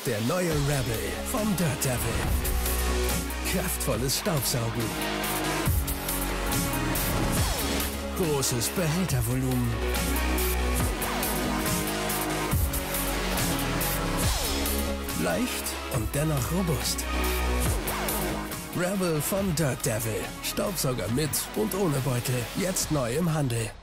Der neue Rebel vom Dirt Devil. Kraftvolles Staubsaugen. Großes Behältervolumen. Leicht und dennoch robust. Rebel von Dirt Devil. Staubsauger mit und ohne Beutel. Jetzt neu im Handel.